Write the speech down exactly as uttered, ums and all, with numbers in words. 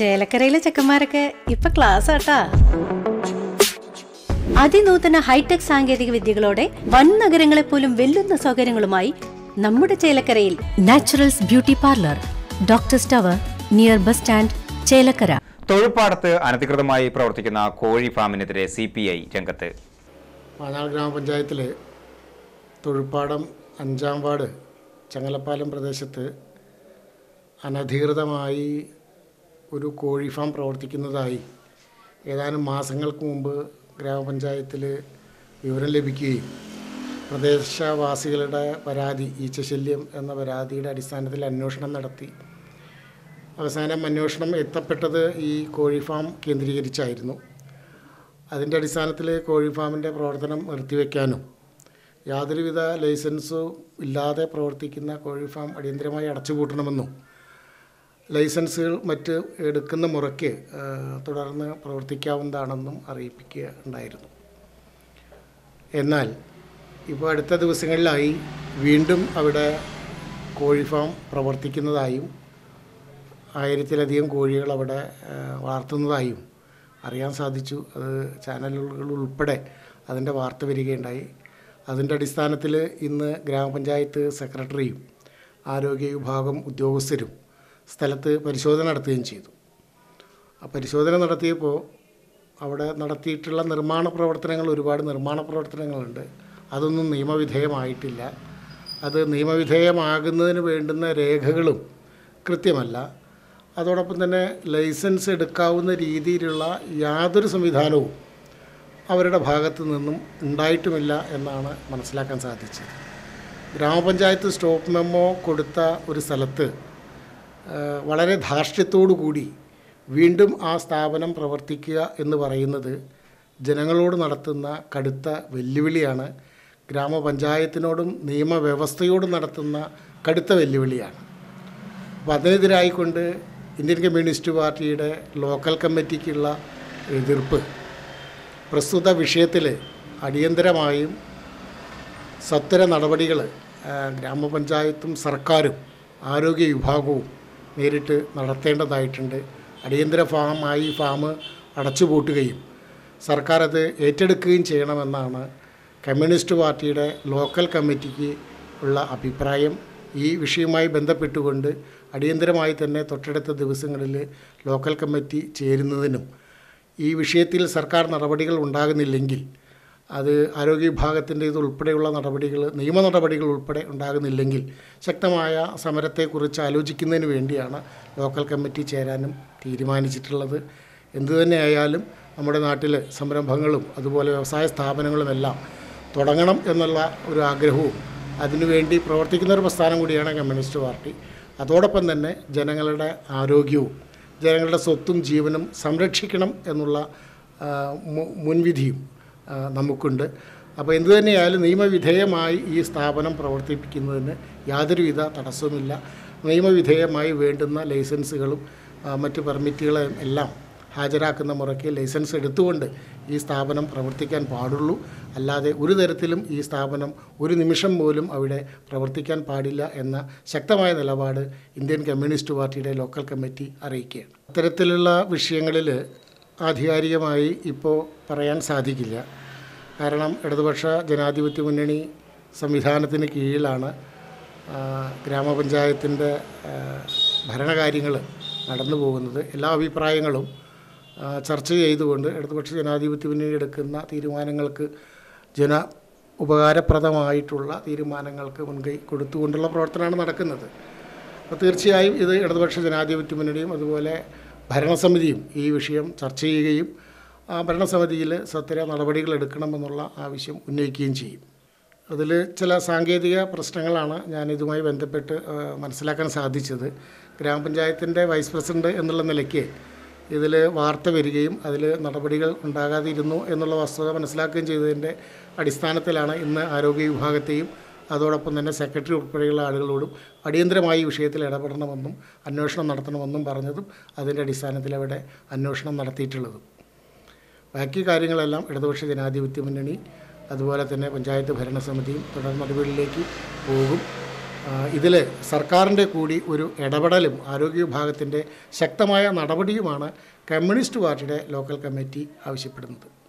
ചേലക്കരയിലെ ചെക്കന്മാരൊക്കെ ഇപ്പൊ ക്ലാസ് ആട്ടാ. അതിനൂതന ഹൈടെക് സാങ്കേതിക വിദ്യകളോടെ വൻ നഗരങ്ങളെ പോലും വെല്ലുന്ന സൗകര്യങ്ങളുമായി നമ്മുടെ ചേലക്കരയിൽ Naturals beauty parlour, doctors tower, near bus stand, Chelakkara. തൊഴുപ്പാടത്ത് അനധികൃതമായി പ്രവർത്തിക്കുന്ന കോഴി ഫാമിനെതിരെ സി പി ഐ രംഗത്ത്. പാഞ്ഞാൾ ഗ്രാമപഞ്ചായത്തിലെ തൊഴുപ്പാടം അഞ്ചാം വാർഡ് ചങ്ങലപ്പാലം പ്രദേശത്ത് അനധികൃതമായി ഒരു കോഴി ഫാം പ്രവർത്തിക്കുന്നതായി ഏതാനും മാസങ്ങൾക്ക് മുമ്പ് ഗ്രാമപഞ്ചായത്തിൽ വിവരം ലഭിക്കുകയും പ്രദേശവാസികളുടെ പരാതി, ഈച്ചശല്യം എന്ന പരാതിയുടെ അടിസ്ഥാനത്തിൽ അന്വേഷണം നടത്തി അവസാനം അന്വേഷണം എത്തപ്പെട്ടത് ഈ കോഴി ഫാം കേന്ദ്രീകരിച്ചായിരുന്നു. അതിൻ്റെ അടിസ്ഥാനത്തിൽ കോഴി ഫാമിൻ്റെ പ്രവർത്തനം നിർത്തിവെക്കാനും യാതൊരുവിധ ലൈസൻസും ഇല്ലാതെ പ്രവർത്തിക്കുന്ന കോഴി ഫാം അടിയന്തരമായി അടച്ചുപൂട്ടണമെന്നും ലൈസൻസുകൾ മറ്റ് എടുക്കുന്ന മുറയ്ക്ക് തുടർന്ന് പ്രവർത്തിക്കാവുന്നതാണെന്നും അറിയിപ്പിക്കുക ഉണ്ടായിരുന്നു. എന്നാൽ ഇപ്പോൾ അടുത്ത ദിവസങ്ങളിലായി വീണ്ടും അവിടെ കോഴി ഫാം പ്രവർത്തിക്കുന്നതായും ആയിരത്തിലധികം കോഴികൾ അവിടെ വളർത്തുന്നതായും അറിയാൻ സാധിച്ചു. അത് ചാനലുകൾ ഉൾപ്പെടെ അതിൻ്റെ വാർത്ത വരികയുണ്ടായി. അതിൻ്റെ അടിസ്ഥാനത്തിൽ ഇന്ന് ഗ്രാമപഞ്ചായത്ത് സെക്രട്ടറിയും ആരോഗ്യ വിഭാഗം ഉദ്യോഗസ്ഥരും സ്ഥലത്ത് പരിശോധന നടത്തുകയും ചെയ്തു. ആ പരിശോധന നടത്തിയപ്പോൾ അവിടെ നടത്തിയിട്ടുള്ള നിർമ്മാണ പ്രവർത്തനങ്ങൾ, ഒരുപാട് നിർമ്മാണ പ്രവർത്തനങ്ങളുണ്ട്. അതൊന്നും നിയമവിധേയമായിട്ടില്ല. അത് നിയമവിധേയമാകുന്നതിന് വേണ്ടുന്ന രേഖകളും കൃത്യമല്ല. അതോടൊപ്പം തന്നെ ലൈസൻസ് എടുക്കാവുന്ന രീതിയിലുള്ള യാതൊരു സംവിധാനവും അവരുടെ ഭാഗത്തു നിന്നും ഉണ്ടായിട്ടുമില്ല എന്നാണ് മനസ്സിലാക്കാൻ സാധിച്ചത്. ഗ്രാമപഞ്ചായത്ത് സ്റ്റോപ്പ് മെമ്മോ കൊടുത്ത ഒരു സ്ഥലത്ത് വളരെ ധാർഷ്ട്യത്തോടു കൂടി വീണ്ടും ആ സ്ഥാപനം പ്രവർത്തിക്കുക എന്ന് പറയുന്നത് ജനങ്ങളോട് നടത്തുന്ന കടുത്ത വെല്ലുവിളിയാണ്. ഗ്രാമപഞ്ചായത്തിനോടും നിയമവ്യവസ്ഥയോടും നടത്തുന്ന കടുത്ത വെല്ലുവിളിയാണ്. അപ്പോൾ അതിനെതിരായിക്കൊണ്ട് ഇന്ത്യൻ കമ്മ്യൂണിസ്റ്റ് പാർട്ടിയുടെ ലോക്കൽ കമ്മിറ്റിക്കുള്ള എതിർപ്പ് പ്രസ്തുത വിഷയത്തിൽ അടിയന്തരമായും സത്വര നടപടികൾ ഗ്രാമപഞ്ചായത്തും സർക്കാരും ആരോഗ്യ വിഭാഗവും നേരിട്ട് നടത്തേണ്ടതായിട്ടുണ്ട്. അടിയന്തര ഫാമായി ഫാം അടച്ചുപൂട്ടുകയും സർക്കാർ അത് ഏറ്റെടുക്കുകയും ചെയ്യണമെന്നാണ് കമ്മ്യൂണിസ്റ്റ് പാർട്ടിയുടെ ലോക്കൽ കമ്മിറ്റിക്ക് ഉള്ള അഭിപ്രായം. ഈ വിഷയവുമായി ബന്ധപ്പെട്ടുകൊണ്ട് അടിയന്തരമായി തന്നെ തൊട്ടടുത്ത ദിവസങ്ങളിൽ ലോക്കൽ കമ്മിറ്റി ചേരുന്നതിനും ഈ വിഷയത്തിൽ സർക്കാർ നടപടികൾ ഉണ്ടാകുന്നില്ലെങ്കിൽ, അത് ആരോഗ്യ വിഭാഗത്തിൻ്റെ ഇത് ഉൾപ്പെടെയുള്ള നടപടികൾ, നിയമ നടപടികൾ ഉൾപ്പെടെ ഉണ്ടാകുന്നില്ലെങ്കിൽ ശക്തമായ സമരത്തെക്കുറിച്ച് ആലോചിക്കുന്നതിന് വേണ്ടിയാണ് ലോക്കൽ കമ്മിറ്റി ചേരാനും തീരുമാനിച്ചിട്ടുള്ളത്. എന്തുതന്നെ ആയാലും നമ്മുടെ നാട്ടിൽ സംരംഭങ്ങളും അതുപോലെ വ്യവസായ സ്ഥാപനങ്ങളുമെല്ലാം തുടങ്ങണം എന്നുള്ള ഒരു ആഗ്രഹവും അതിനുവേണ്ടി പ്രവർത്തിക്കുന്ന ഒരു പ്രസ്ഥാനം കൂടിയാണ് കമ്മ്യൂണിസ്റ്റ് പാർട്ടി. അതോടൊപ്പം തന്നെ ജനങ്ങളുടെ ആരോഗ്യവും ജനങ്ങളുടെ സ്വത്തും ജീവനും സംരക്ഷിക്കണം എന്നുള്ള മുൻവിധിയും നമുക്കുണ്ട്. അപ്പോൾ എന്തുതന്നെയായാലും നിയമവിധേയമായി ഈ സ്ഥാപനം പ്രവർത്തിപ്പിക്കുന്നതിന് യാതൊരുവിധ തടസ്സവുമില്ല. നിയമവിധേയമായി വേണ്ടുന്ന ലൈസൻസുകളും മറ്റ് പെർമിറ്റുകളും എല്ലാം ഹാജരാക്കുന്ന മുറയ്ക്ക് ലൈസൻസ് എടുത്തുകൊണ്ട് ഈ സ്ഥാപനം പ്രവർത്തിക്കാൻ പാടുള്ളൂ. അല്ലാതെ ഒരു തരത്തിലും ഈ സ്ഥാപനം ഒരു നിമിഷം പോലും അവിടെ പ്രവർത്തിക്കാൻ പാടില്ല എന്ന ശക്തമായ നിലപാട് ഇന്ത്യൻ കമ്മ്യൂണിസ്റ്റ് പാർട്ടിയുടെ ലോക്കൽ കമ്മിറ്റി അറിയിക്കുകയാണ്. അത്തരത്തിലുള്ള വിഷയങ്ങളിൽ ആധികാരികമായി ഇപ്പോൾ പറയാൻ സാധിക്കില്ല. കാരണം ഇടതുപക്ഷ ജനാധിപത്യ മുന്നണി സംവിധാനത്തിന് കീഴിലാണ് ഗ്രാമപഞ്ചായത്തിൻ്റെ ഭരണകാര്യങ്ങൾ നടന്നു പോകുന്നത്. എല്ലാ അഭിപ്രായങ്ങളും ചർച്ച ചെയ്തുകൊണ്ട് ഇടതുപക്ഷ ജനാധിപത്യ മുന്നണി എടുക്കുന്ന തീരുമാനങ്ങൾക്ക്, ജന ഉപകാരപ്രദമായിട്ടുള്ള തീരുമാനങ്ങൾക്ക് മുൻകൈ കൊടുത്തുകൊണ്ടുള്ള പ്രവർത്തനമാണ് നടക്കുന്നത്. അപ്പോൾ തീർച്ചയായും ഇത് ഇടതുപക്ഷ ജനാധിപത്യ മുന്നണിയും അതുപോലെ ഭരണസമിതിയും ഈ വിഷയം ചർച്ച ചെയ്യുകയും ആ ഭരണസമിതിയിൽ സത്വര നടപടികൾ എടുക്കണമെന്നുള്ള ആവശ്യം ഉന്നയിക്കുകയും ചെയ്യും. അതിൽ ചില സാങ്കേതിക പ്രശ്നങ്ങളാണ് ഞാൻ ഇതുമായി ബന്ധപ്പെട്ട് മനസ്സിലാക്കാൻ സാധിച്ചത്. ഗ്രാമപഞ്ചായത്തിൻ്റെ വൈസ് പ്രസിഡന്റ് എന്നുള്ള നിലയ്ക്ക് ഇതിൽ വാർത്ത വരികയും അതിൽ നടപടികൾ ഉണ്ടാകാതിരുന്നു എന്നുള്ള വസ്തുത മനസ്സിലാക്കുകയും ചെയ്തതിൻ്റെ അടിസ്ഥാനത്തിലാണ് ഇന്ന് ആരോഗ്യ വിഭാഗത്തെയും അതോടൊപ്പം തന്നെ സെക്രട്ടറി ഉൾപ്പെടെയുള്ള ആളുകളോടും അടിയന്തരമായി ഈ വിഷയത്തിൽ ഇടപെടണമെന്നും അന്വേഷണം നടത്തണമെന്നും പറഞ്ഞതും അതിൻ്റെ അടിസ്ഥാനത്തിൽ അവിടെ അന്വേഷണം നടത്തിയിട്ടുള്ളതും. ബാക്കി കാര്യങ്ങളെല്ലാം ഇടതുപക്ഷ ജനാധിപത്യ മുന്നണി അതുപോലെ തന്നെ പഞ്ചായത്ത് ഭരണസമിതിയും തുടർ നടപടികളിലേക്ക് പോകും. ഇതിൽ സർക്കാരിൻ്റെ കൂടി ഒരു ഇടപെടലും ആരോഗ്യ വിഭാഗത്തിൻ്റെ ശക്തമായ നടപടിയുമാണ് കമ്മ്യൂണിസ്റ്റ് പാർട്ടിയുടെ ലോക്കൽ കമ്മിറ്റി ആവശ്യപ്പെടുന്നത്.